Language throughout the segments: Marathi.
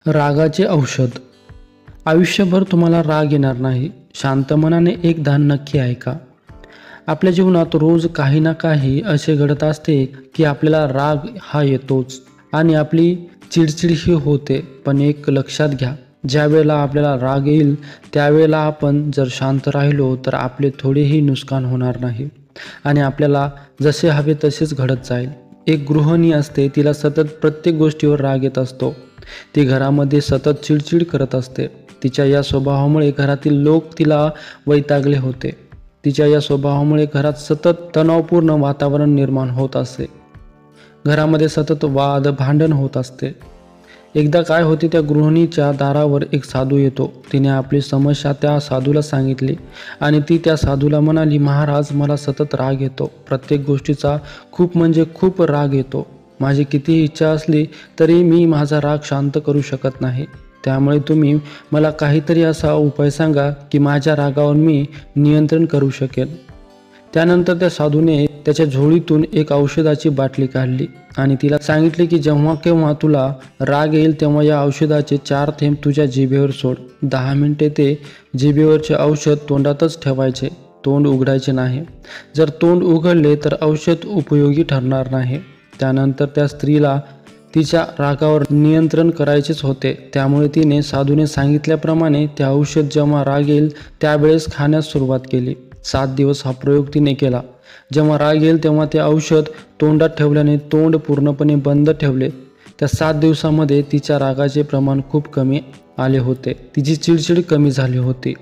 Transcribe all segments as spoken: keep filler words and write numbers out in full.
रागाचे औषध. आयुष्यभर तुम्हाला राग येणार नाही. शांत मनाने एक ध्यान नक्की ऐका. आपल्या जीवनात रोज काही ना काही असे घडत असते की आपल्याला राग हा येतोच आणि आपली चिडचिडही होते. पण एक लक्षात घ्या, ज्या वेळेला आपल्याला राग येईल त्यावेळेला आपण जर शांत राहिलो तर आपले थोडेही नुकसान होणार नाही आणि आपल्याला जसे हवे तसेच घडत जाईल. एक गृहिणी असते, तिला सतत प्रत्येक गोष्टीवर राग येत असतो. ती घरामध्ये सतत चिडचिड करत असते. तिच्या या स्वभावामुळे घरातील लोक तिला वैतागले होते. तिच्या या स्वभावामुळे घरात सतत तणावपूर्ण वातावरण निर्माण होत असते. घरामध्ये सतत वाद भांडण होत असते. एकदा काय होते, त्या गृहिणीच्या दारावर एक साधू येतो. तिने आपली समस्या त्या साधूला सांगितली आणि ती त्या साधूला म्हणाली, महाराज, मला सतत राग येतो. प्रत्येक गोष्टीचा खूप म्हणजे खूप राग येतो. माझी कितीही इच्छा असली तरी मी माझा राग शांत करू शकत नाही. त्यामुळे तुम्ही मला काहीतरी असा उपाय सांगा की माझ्या रागावर मी नियंत्रण करू शकेन. त्यानंतर त्या साधूने त्याच्या झोळीतून एक औषधाची बाटली काढली आणि तिला सांगितले की जेव्हा केव्हा तुला राग येईल तेव्हा या औषधाचे चार थेंब तुझ्या जिभेवर सोड. दहा मिनिटे ते जिभेवरचे औषध तोंडातच ठेवायचे, तोंड उघडायचे नाही. जर तोंड उघडले तर औषध उपयोगी ठरणार नाही. त्यानंतर त्या स्त्रीला तिच्या रागावर नियंत्रण करायचेच होते. त्यामुळे तिने साधूने सांगितल्याप्रमाणे ते औषध जेव्हा राग येईल त्यावेळेस खाण्यास सुरुवात केली. सात दिवस हा प्रयोग तिने केला. जेव्हा राग येईल तेव्हा ते औषध तोंडात ठेवल्याने तोंड पूर्णपणे बंद ठेवले. त्या सात दिवसामध्ये तिच्या रागाचे प्रमाण खूप कमी आले होते. तिची चिडचिड कमी झाली होती.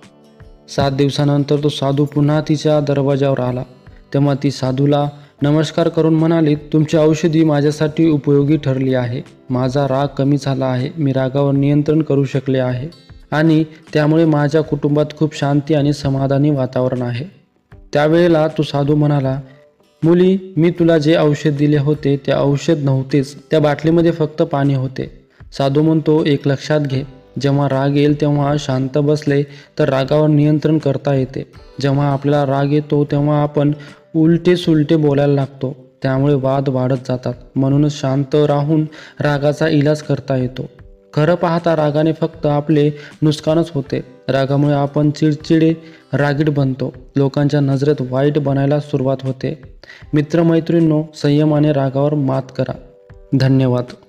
सात दिवसानंतर तो साधू पुन्हा तिच्या दरवाजावर आला. तेव्हा ती साधूला नमस्कार करून म्हणाली, तुमची औषधी माझ्यासाठी उपयोगी ठरली आहे. माझा राग कमी झाला आहे. मी रागावर नियंत्रण करू शकले आहे आणि त्यामुळे माझ्या कुटुंबात खूप शांती आणि समाधानी वातावरण आहे. त्यावेळेला तो साधू म्हणाला, मुली, मी तुला जे औषध दिले होते ते औषध नव्हतेच, त्या बाटलीमध्ये फक्त पाणी होते. साधू म्हणतो, एक लक्षात घे, जेव्हा राग येईल तेव्हा शांत बसले तर रागावर नियंत्रण करता येते. जेव्हा आपल्याला राग येतो तेव्हा आपण उलटे सुलटे बोलायला लागतो. त्यामुळे वाद वाढत जातात. म्हणूनच शांत राहून रागाचा इलाज करता येतो. खरं पाहता रागाने फक्त आपले नुकसानच होते. रागामुळे आपण चिडचिडे, रागीट बनतो. लोकांच्या नजरेत वाईट बनायला सुरुवात होते. मित्रमैत्रिणींनो, संयमाने रागावर मात करा. धन्यवाद.